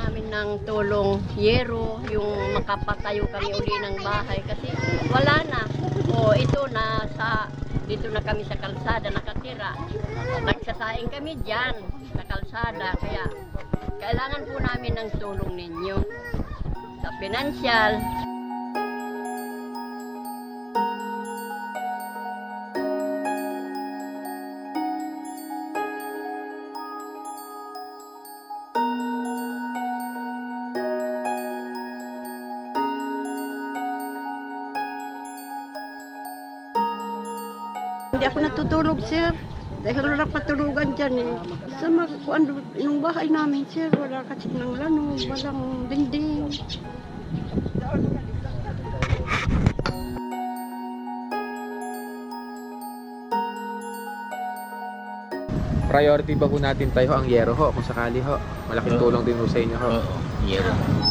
namin ng tulong yero, yung makapatayo kami uli ng bahay kasi wala na. O ito dito na kami sa kalsada nakatira. Nagsasaing kami diyan sa kalsada kaya kailangan po namin ng tulong ninyo sa pinansyal. Hindi ako natutulog, sir. Dahil wala patulugan dyan eh. Sa yung bahay namin, sir, wala kasi ng lanog, walang dingding. Priority ba po natin tayo ang yero ho kung sakali ho? Malaking tulong din ho sa inyo ho. Oo, yero.